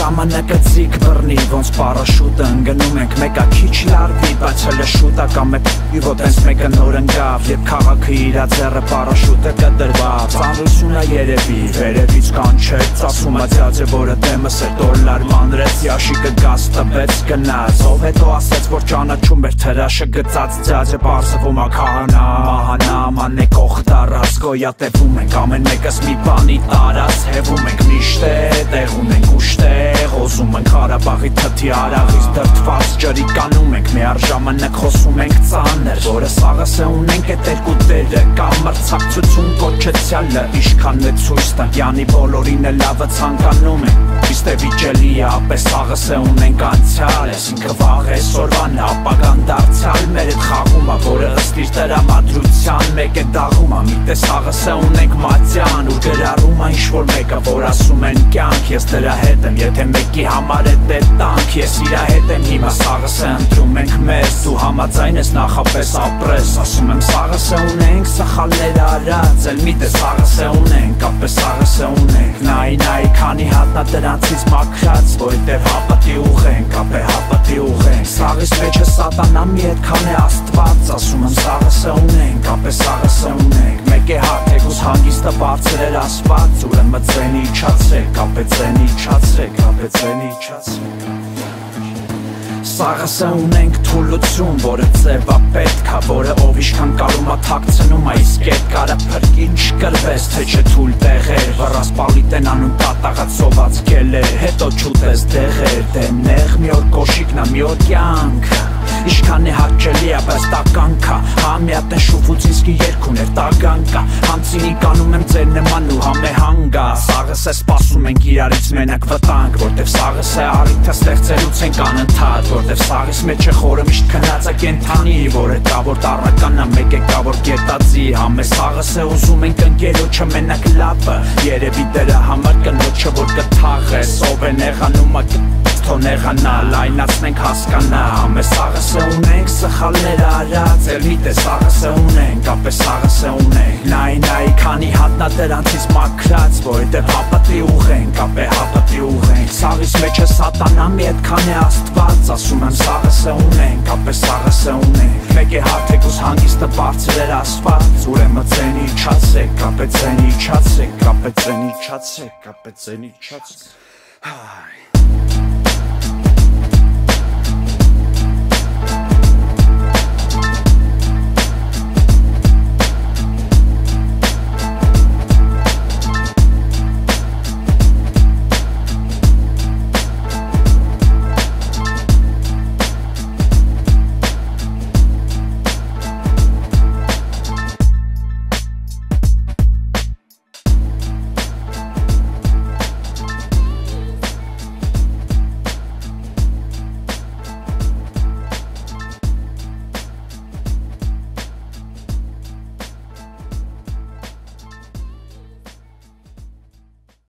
ժամանակը ձիգ բռնի ոնց պարաշուտը ընկնում ենք մեկա քիչ լարվի բայց հələ շուտ ա կամ ու ոտենց մեկը նոր ընկավ երբ քաղաքը իրա ձեռը պարաշուտը կտրված ծանրությունա երևի վերևից կանչեց ասում ա ձյաձը որը դեմս է դոլար մանրեց յաշիկը գազ տվեց գնաց ով հետո ասեց որ ճանաչում էր թրաշը գծած ձյաձը պարզվում ա քահանա մահանա մանե կող դարած գոյատևում ենք ամեն մեկս մի բանի տարած հևում ենք միշտ տեղ ունենք ուշտեղ օզում ենք Ղարաբաղի թթի արաղից դրդված ջրի կանում ենք միառժամանակ խոսում ենք ծանր որը սաղս է ունենք էտ երկու դերը կամ մրցակցություն կոչեցյալը իշքան է ցույց տա յանի բոլորին է լավը ցանկանում ենք իսկ է վիճելի է ապես սաղս է ունենք անցյալ այսինքը վաղ է սորվան ապագան դարձյալ մեր էտ խաղում ա որը ըստ իր տրամադրության մեկ է դաղում ա մի տես սաղս է ունենք մատյան ու գրառում ա ինչ-որ մեկը որ ասում են կյանք ես դրա հետ եմ եթե մեկի համար է դե տանք ես իրա հետ եմ հիմա սաղս է ընտրում ենք մեզ դու համաձայն ես նախապես ապրես ասում եմ սաղս է ունենք սխալներ արած էլ մի տես սաղս է ունենք ապես սաղս է ունենք նայ քանի հատնա դրանցից մաքրած որտեվ հապատի ուղենք ապե հապատի ուղենք սաղիս մեջը սատանա մի այդքան է աստված ասում եմ սաղս է ունենք ապես սաղս է ունենք մեկ է հարթեգուս հանգիստը բարձր էր ասված ուրեմն ձենի իջացրեք ապե ձենի իջացրեք ապե ձենի իջացրեք Սաղս է ունենք թուլություն, որը ձևա պետքա, որը ով իշքան կարում ա թակցնում ա իսկ ետ կարը փրկին չկրվես, թե չէ թուլ տեղեր Վռաս պալիտ են անում կատաղած սոված գելեր, հետո չուտես դեղեր Դե նեղ մի օր կոշիկնա, մի օր կյանք Իշքան է հաճելի ա, բայց տականքա Համյատ են շուվուց իսկի երգուն էր տագանքա Համցինի կանում եմ ձեր նման ու համեհանգա Սաղս է սպասում ենք իրարից մենակ վտանգ Որտև սաղս է առիթը ստեղծելուց ենք անընդհատ Որտև սաղիս մեջ է խորը միշտ քնած է կենթանի Որ է կա որ տառականա մեկ է կա որ գետածի Համե սաղս է ուզում ենք ընկերոջը մենակ լապը Երևի դրա համար կնոջը որ կթաղես Ով է նեղանում ա թո նեղանալ Այնացնենք հասկանա Համե սաղս է ունենք սխալներ արած Էլ մի տես սաղս է ունենք ապես սաղս է ունենք Նայ քանի հատնա դրանցից մաքրած Որտև հապատի ուղենք ապե հապատի ուղենք Սաղիս մեջ է սատանա մի այդքան է աստված Ասում եմ սաղս է ունենք ապես սաղս է ունենք Մեկ է հարթեգուս հանգիստը բարձր էր ասված Ուրեմն ձենի իջացրեք ապե ձենի իջացրեք ապե ձենի իջացրեք ապե ձենի իջացրեք